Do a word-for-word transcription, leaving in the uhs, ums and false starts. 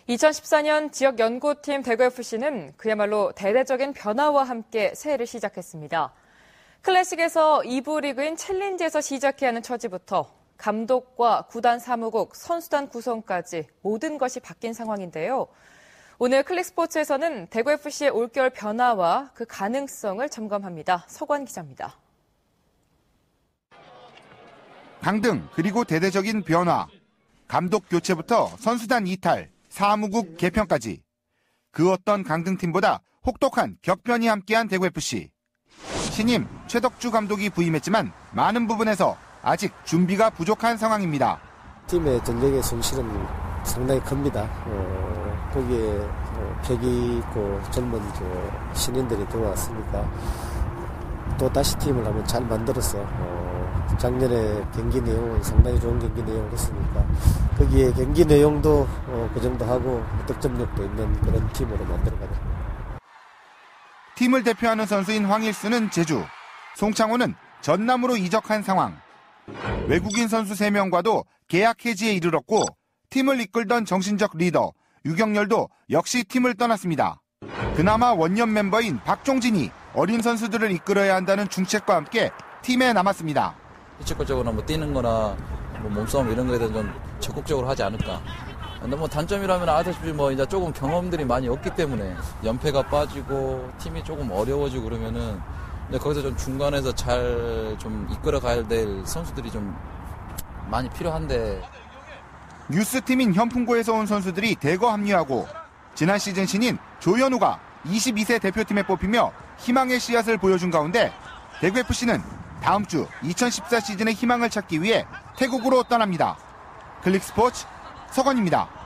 이천십사 년 지역 연고팀 대구에프씨는 그야말로 대대적인 변화와 함께 새해를 시작했습니다. 클래식에서 이 부 리그인 챌린지에서 시작해야 하는 처지부터 감독과 구단 사무국, 선수단 구성까지 모든 것이 바뀐 상황인데요. 오늘 클릭스포츠에서는 대구에프씨의 올겨울 변화와 그 가능성을 점검합니다. 서관 기자입니다. 강등 그리고 대대적인 변화, 감독 교체부터 선수단 이탈, 사무국 개편까지 그 어떤 강등팀보다 혹독한 격변이 함께한 대구에프씨. 신임 최덕주 감독이 부임했지만 많은 부분에서 아직 준비가 부족한 상황입니다. 팀의 전력의 손실은 상당히 큽니다. 어, 거기에 어, 패기 있고 젊은 그 신인들이 들어왔으니까 또 다시 팀을 한번 잘 만들어서 어, 작년에 경기 내용은 상당히 좋은 경기 내용을 했으니까 거기에 경기 내용도 어, 그 정도 하고 득점력도 있는 그런 팀으로 만들어가야 됩니다. 팀을 대표하는 선수인 황일수는 제주, 송창호는 전남으로 이적한 상황. 외국인 선수 세 명과도 계약 해지에 이르렀고 팀을 이끌던 정신적 리더 유경열도 역시 팀을 떠났습니다. 그나마 원년 멤버인 박종진이 어린 선수들을 이끌어야 한다는 중책과 함께 팀에 남았습니다. 피지컬적으로 뭐 뛰는 거나 뭐 몸싸움 이런 거에 대해서 좀 적극적으로 하지 않을까. 근데 뭐 단점이라면 아다시피 뭐 이제 조금 경험들이 많이 없기 때문에 연패가 빠지고 팀이 조금 어려워지고 그러면은 이제 거기서 좀 중간에서 잘 좀 이끌어 가야 될 선수들이 좀 많이 필요한데. 뉴스팀인 현풍고에서 온 선수들이 대거 합류하고 지난 시즌 신인 조현우가 이십이 세 대표팀에 뽑히며 희망의 씨앗을 보여준 가운데 대구에프씨는 다음 주 이천십사 시즌의 희망을 찾기 위해 태국으로 떠납니다. 클릭스포츠 서건입니다.